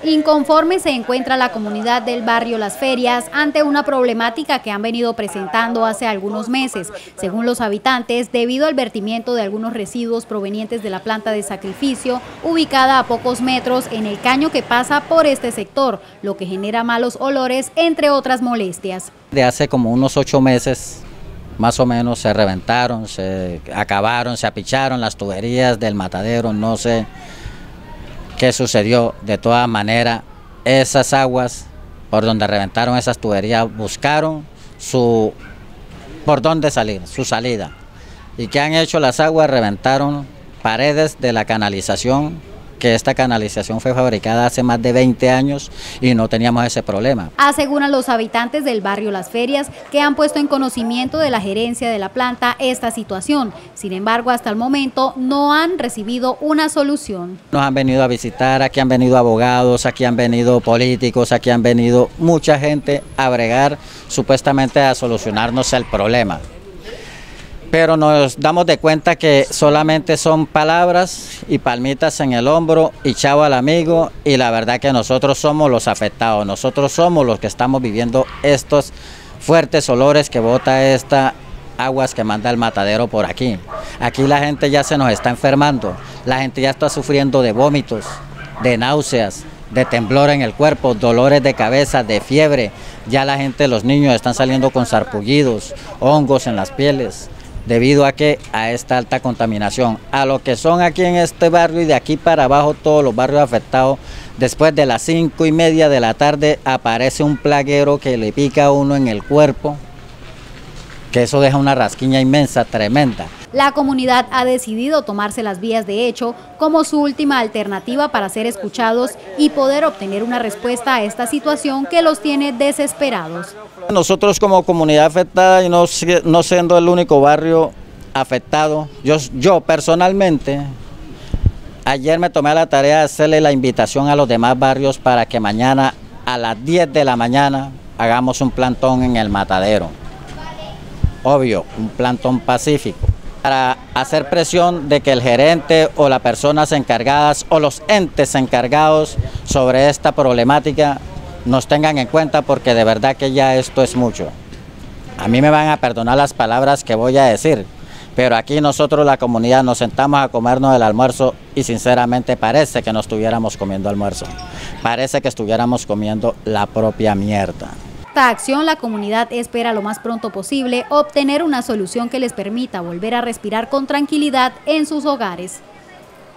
Inconforme se encuentra la comunidad del barrio Las Ferias ante una problemática que han venido presentando hace algunos meses. Según los habitantes, debido al vertimiento de algunos residuos provenientes de la planta de sacrificio, ubicada a pocos metros en el caño que pasa por este sector, lo que genera malos olores, entre otras molestias. De hace como unos 8 meses, más o menos, se reventaron, se acabaron, se apicharon las tuberías del matadero, no sé qué sucedió. De todas maneras, esas aguas por donde reventaron esas tuberías buscaron por dónde salir, su salida. ¿Y qué han hecho las aguas? Reventaron paredes de la canalización, que esta canalización fue fabricada hace más de 20 años y no teníamos ese problema. Aseguran los habitantes del barrio Las Ferias que han puesto en conocimiento de la gerencia de la planta esta situación. Sin embargo, hasta el momento no han recibido una solución. Nos han venido a visitar, aquí han venido abogados, aquí han venido políticos, aquí han venido mucha gente a bregar, supuestamente a solucionarnos el problema. Pero nos damos de cuenta que solamente son palabras y palmitas en el hombro y chao al amigo, y la verdad que nosotros somos los afectados, nosotros somos los que estamos viviendo estos fuertes olores que bota esta aguas que manda el matadero por aquí. Aquí la gente ya se nos está enfermando, la gente ya está sufriendo de vómitos, de náuseas, de temblor en el cuerpo, dolores de cabeza, de fiebre. Ya la gente, los niños están saliendo con sarpullidos, hongos en las pieles, debido a esta alta contaminación. A lo que son aquí en este barrio y de aquí para abajo todos los barrios afectados, después de las 5:30 de la tarde aparece un plaguero que le pica a uno en el cuerpo, que eso deja una rasquiña inmensa, tremenda. La comunidad ha decidido tomarse las vías de hecho como su última alternativa para ser escuchados y poder obtener una respuesta a esta situación que los tiene desesperados. Nosotros como comunidad afectada y no siendo el único barrio afectado, yo personalmente, ayer me tomé la tarea de hacerle la invitación a los demás barrios para que mañana a las 10 de la mañana hagamos un plantón en el matadero. Obvio, un plantón pacífico, para hacer presión de que el gerente o las personas encargadas o los entes encargados sobre esta problemática nos tengan en cuenta, porque de verdad que ya esto es mucho. A mí me van a perdonar las palabras que voy a decir, pero aquí nosotros la comunidad nos sentamos a comernos el almuerzo y sinceramente parece que no estuviéramos comiendo almuerzo, parece que estuviéramos comiendo la propia mierda. Esta acción, la comunidad espera lo más pronto posible obtener una solución que les permita volver a respirar con tranquilidad en sus hogares.